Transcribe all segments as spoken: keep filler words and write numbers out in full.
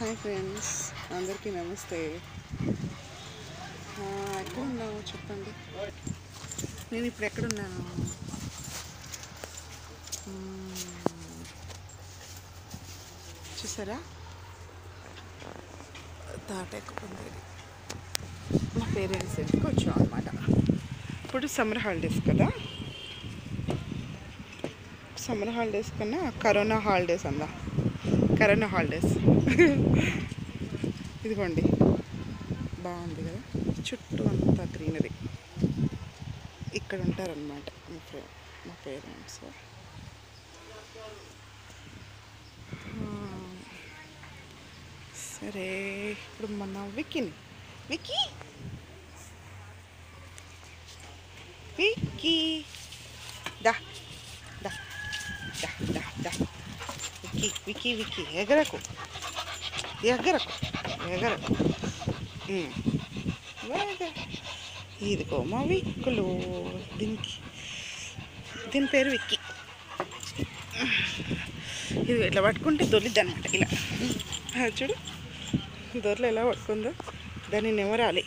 Hi friends, అందరికీ నమస్తే. ఎక్కడున్నావు చెప్పండి. నేను ఇప్పుడు ఎక్కడున్నాను? చూసారా, తాటెక్కుతుంది. మా పేరెంట్స్ ఇంటికి వచ్చాం అనమాట. ఇప్పుడు సమ్మర్ హాలిడేస్ కదా, సమ్మర్ హాలిడేస్ కన్నా కరోనా హాలిడేస్ అందా కరోనా హాలిడేస్ ఇదిగోండి, బాగుంది కదా, చుట్టూ అంతా గ్రీనరీ. ఇక్కడ ఉంటారనమాట మా ఫ్రెండ్ మా పేరెంట్స్. సరే, ఇప్పుడు మన విక్కీని విక్కీ విక్కీ దా దా దా దా దా విక్కీ విక్కీ విక్కీ ఎగరకు ఎగరకు ఎగరకు ఇదిగో మా విక్కులు. దీనికి దీని పేరు విక్కీ. ఇది ఇట్లా పట్టుకుంటే దొరిద్ది అనమాట. ఇలా చూడు, దొరలు ఎలా పట్టుకుందో, దాన్ని నెమరాలి.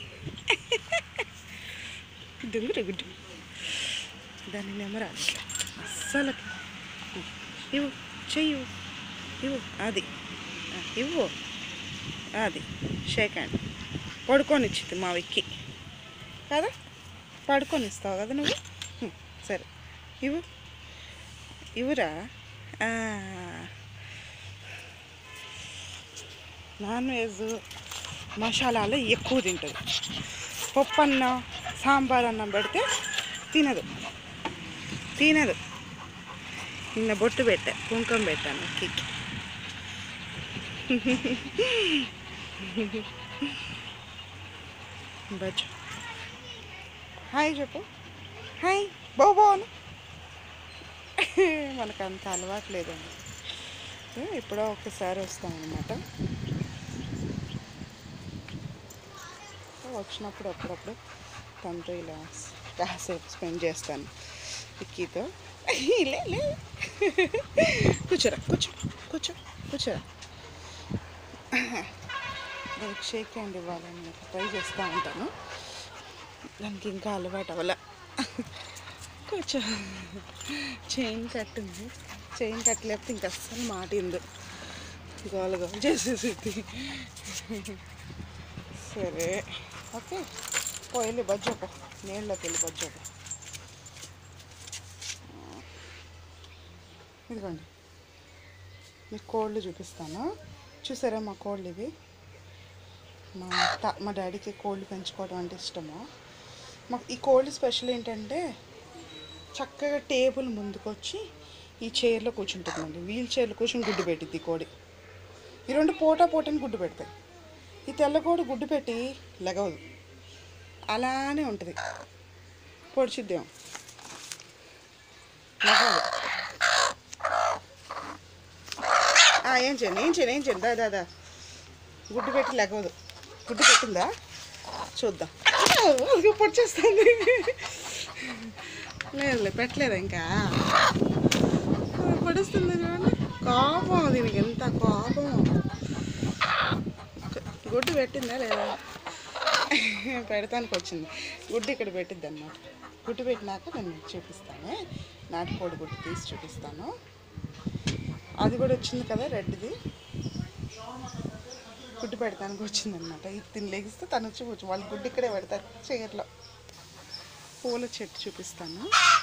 దుంగుడు గుడ్డు, దాన్ని నెమరాలి. అస్సలు ఇవ్వు, చెయ్యు ఇవ్వు, అది ఇవ్వు, అది షేక్ హ్యాండ్. పడుకొని ఇచ్చింది మా విక్కీ కదా, పడుకొని ఇస్తావు కదా నువ్వు. సరే ఇవ్వు, ఇవ్వురా. నాన్ వెజ్ మసాలాలు ఎక్కువ తింటుంది. పప్పు అన్నం సాంబార్ అన్నం పెడితే తినదు తినదు నిన్న బొట్టు పెట్టా, కుంకుమ పెట్టాను విక్కీకి. బజ్జు హాయ్ చెప్పు, హాయ్ బాబోను. మనకు అంత అలవాటు లేదండి, ఎప్పుడో ఒకసారి వస్తామన్నమాట. వచ్చినప్పుడు అప్పుడప్పుడు తనతో ఇలా కాసేపు స్పెండ్ చేస్తాను విక్కీతో. లే లే కూర్చోరా, కూర్చో కూర్చో కూర్చోరా. దానికి షేక్ హ్యాండ్ ఇవ్వాలని ట్రై చేస్తూ ఉంటాను. దానికి ఇంకా అలవాటు అవ్వాల. కూర్చో. చైన్ కట్టుంది, చైన్ కట్టలేకపోతే ఇంక అస్సలు మాట ఇందు, గోల గోల చేసేసింది. సరే ఓకే, పోయి బజ్జోపో, నీళ్ళలోకి వెళ్ళి బజ్జోపో. ఇదిగోండి, మీకు కోళ్ళు చూపిస్తాను. చూసారా మా కోళ్ళు ఇవి. మా తా మా డాడీకి కోళ్ళు పెంచుకోవడం అంటే ఇష్టము. మాకు ఈ కోళ్ళు స్పెషల్ ఏంటంటే, చక్కగా టేబుల్ ముందుకొచ్చి ఈ చైర్లో కూర్చుంటుందండి. వీల్ చైర్లో కూర్చొని గుడ్డు పెట్టిద్ది కోడి. ఈ రెండు పోటా పోటని గుడ్డు పెడతాయి. ఈ తెల్లకోడి గుడ్డు పెట్టి లెగవదు, అలానే ఉంటుంది. పొడిచిద్దేమో, లెగవదు. ఏం చేయండి ఏం చేయండి ఏం చేయండి దా దాదా గుడ్డు పెట్టి లెగవదు. గుడ్డు పెట్టిందా చూద్దాం. పొడిచేస్తుంది. లేదు పెట్టలేదా ఇంకా, పడుస్తుంది చూడండి. కోపం దీనికి, ఎంత కోపం. గుడ్డు పెట్టిందా లేదా, పెడతానికి వచ్చింది. గుడ్డు ఇక్కడ పెట్టిద్ది అన్నమాట. గుడ్డు పెట్టినాక నేను చూపిస్తాను, నాటుకోడి గుడ్డు తీసి చూపిస్తాను. అది కూడా వచ్చింది కదా రెడ్ది, గుడ్డు పెడతానికి వచ్చిందనమాట. ఇది తిని లెగిస్తే తను వచ్చి కూర్చో, వాళ్ళు గుడ్డు ఇక్కడే పెడతారు చీరలో. పూల చెట్టు చూపిస్తాను.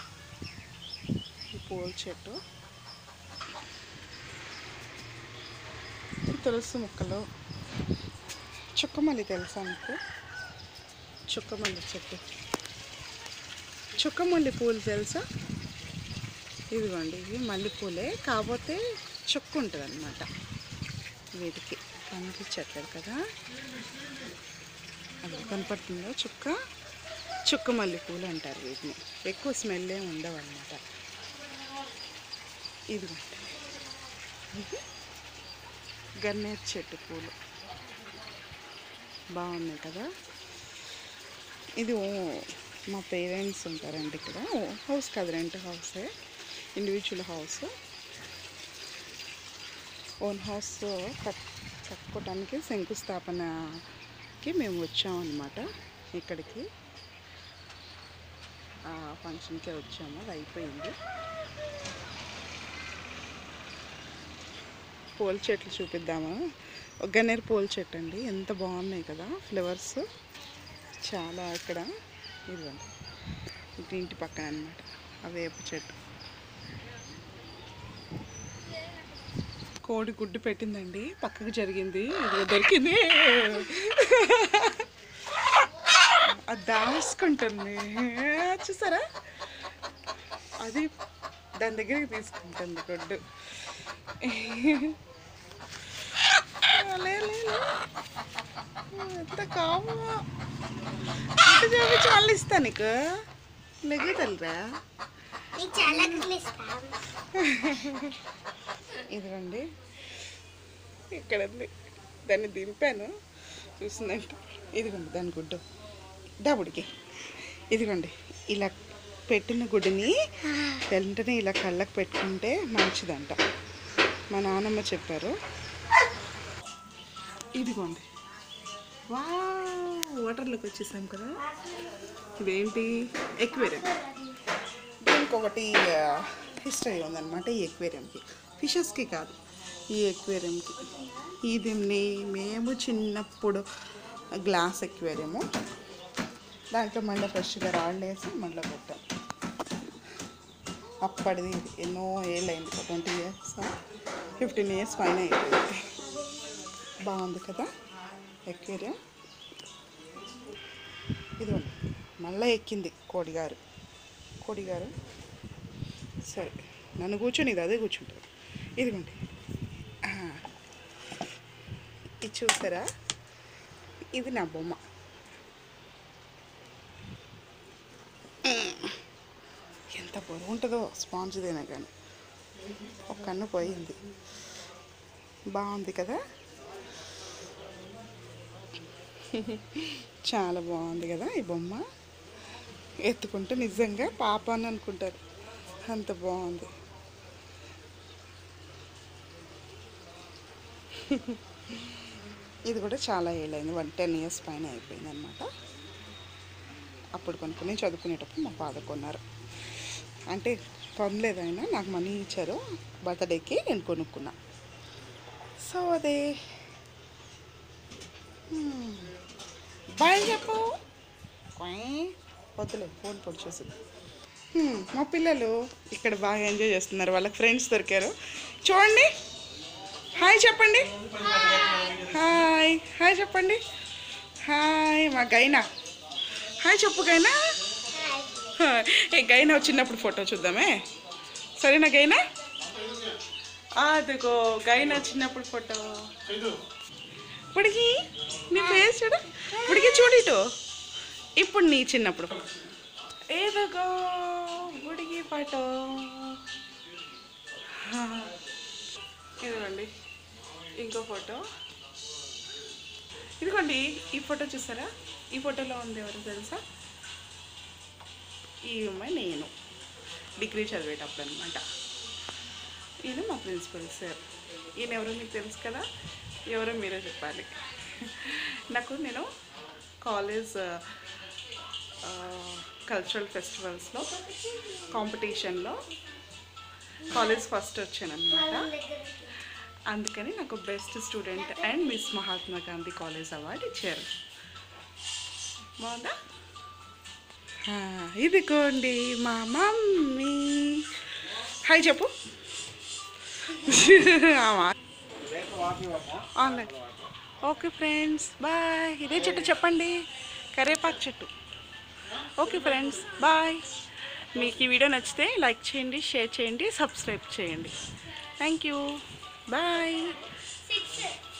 ఈ పూల చెట్టు, తులసి మొక్కలు, చుక్కమల్లి తెలుసా మీకు? చుక్కమల్లి చెట్టు, చుక్కమల్లి పూలు తెలుసా? ఇదిగోండి, ఇవి మల్లెపూలే, కాకపోతే చుక్క ఉంటుంది అన్నమాట. వీటికి కనిపించట్లేదు కదా, అది కనపడుతుందో చుక్క. చుక్క మల్లెపూలు అంటారు వీటిని. ఎక్కువ స్మెల్ ఏమి ఉండవు అన్నమాట. ఇదిగోండి, గన్నేరు చెట్టు పూలు బాగున్నాయి కదా. ఇది మా పేరెంట్స్ ఉంటారండి ఇక్కడ. హౌస్ కాదు, రెంట్ హౌసే, ఇండివిజువల్ హౌస్. ఓన్ హౌస్ కట్ కట్టుకోవడానికి శంకుస్థాపనకి మేము వచ్చామన్నమాట. ఇక్కడికి ఫంక్షన్కే వచ్చాము, అది అయిపోయింది. పూల చెట్లు చూపిద్దాము. ఒక గన్నేరు పూల చెట్టు అండి, ఎంత బాగున్నాయి కదా ఫ్లవర్స్, చాలా. ఇక్కడ ఇదిగోండి, ఇది ఇంటి పక్కన అనమాట ఆ వేప చెట్టు. కోడి గుడ్డు పెట్టిందండి, పక్కకు జరిగింది, ఇది దొరికింది, అది దాచుకుంటుంది చూసారా, అది దాని దగ్గరికి తీసుకుంటుంది గుడ్డు. ఎంత కామో ఇంటి చూపించి మళ్ళీ ఇస్తా నీకు, నెగ్గుతలరా. ఇదిగోండి, ఇక్కడ ఉంది, దాన్ని దింపాను చూసిందంటే. ఇదిగోండి దాని గుడ్డు, దాబుడికి. ఇదిగోండి, ఇలా పెట్టిన గుడ్డుని వెంటనే ఇలా కళ్ళకు పెట్టుకుంటే మంచిదంట, మా నాన్నమ్మ చెప్పారు. ఇదిగోండి, వా వాటర్లోకి వచ్చేసాం కదా. ఇదేంటి, ఎక్వేరియం. దీనికి ఒకటి హిస్టరీ ఉందన్నమాట ఈ ఎక్వేరియంకి, ఫిషెస్కి కాదు, ఈ ఎక్వేరియంకి. ఇది మేము చిన్నప్పుడు గ్లాస్ ఎక్వేరియము, దాంట్లో మళ్ళీ ఫ్రెష్గా రాళ్ళు వేసి మళ్ళీ పెట్టాం. అప్పటిది ఎన్నో ఏళ్ళు అయింది, ట్వంటీ ఇయర్స్ ఫిఫ్టీన్ ఇయర్స్ పైన అయిపోయింది. బాగుంది కదా ఎక్వేరియం. ఇది మళ్ళీ ఎక్కింది కోడిగారు, కోడిగారు. సరే నన్ను కూర్చొని ఇది అదే కూర్చుంటుంది. ఇదిగోండి, ఇది చూసారా, ఇది నా బొమ్మ. ఎంత బరువు ఉంటుందో స్పాంజ్దేనే కానీ, ఒక కన్ను పోయింది. బాగుంది కదా, చాలా బాగుంది కదా ఈ బొమ్మ. ఎత్తుకుంటే నిజంగా పాప అని అనుకుంటారు, అంత బాగుంది. ఇది కూడా చాలా ఏళ్ళైంది, వన్ టెన్ ఇయర్స్ పైన అయిపోయింది అనమాట. అప్పుడు కొనుక్కుని చదువుకునేటప్పుడు మా ఫాదర్ కొన్నారు, అంటే కొనలేదు ఆయన, నాకు మనీ ఇచ్చారు బర్త్డేకి, నేను కొనుక్కున్నా. సో అదే బాయ్ చెప్పు, వద్దులే ఫోన్ పొడి చేసి. మా పిల్లలు ఇక్కడ బాగా ఎంజాయ్ చేస్తున్నారు, వాళ్ళకి ఫ్రెండ్స్ దొరికారు. చూడండి, హాయ్ చెప్పండి, హాయ్ హాయ్ చెప్పండి, హాయ్. మా గైనా హాయ్ చెప్పు, గైనా. ఏ గైనా చిన్నప్పుడు ఫోటో చూద్దామే, సరేనా గైనా? అదిగో గైనా చిన్నప్పుడు ఫోటో. ఇప్పటికి నీ ఫేస్ చూడు, ఇప్పటికి చూడు ఇటు, ఇప్పుడు నీ చిన్నప్పుడు. ఏదగో గుడికి ఫోటో. ఇదిగోండి ఇంకో ఫోటో. ఇదిగోండి ఈ ఫోటో చూసారా, ఈ ఫోటోలో ఉంది ఎవరు తెలుసా? ఈ అమ్మాయి నేను డిగ్రీ చదివేటప్పుడు అనమాట. ఈయన మా ప్రిన్సిపల్ సార్. ఈయన ఎవరో మీకు తెలుసు కదా, ఎవరో మీరే చెప్పాలి. నాకు నేను కాలేజ్ కల్చరల్ ఫెస్టివల్స్లో కాంపిటీషన్లో కాలేజ్ ఫస్ట్ వచ్చాను అనమాట. అందుకని నాకు best student and miss Mahatma Gandhi college award ఇచ్చారు. బాగుందా? ఇదిగోండి మా మమ్మీ. హాయ్ చెప్పు. ఆన్లైన్. Okay friends bye. ఇదే చెట్టు చెప్పండి, కరేపాకు చెట్టు. Okay friends bye. మీకు ఈ వీడియో నచ్చితే లైక్ చేయండి, షేర్ చేయండి, సబ్స్క్రైబ్ చేయండి. Thank you, bye.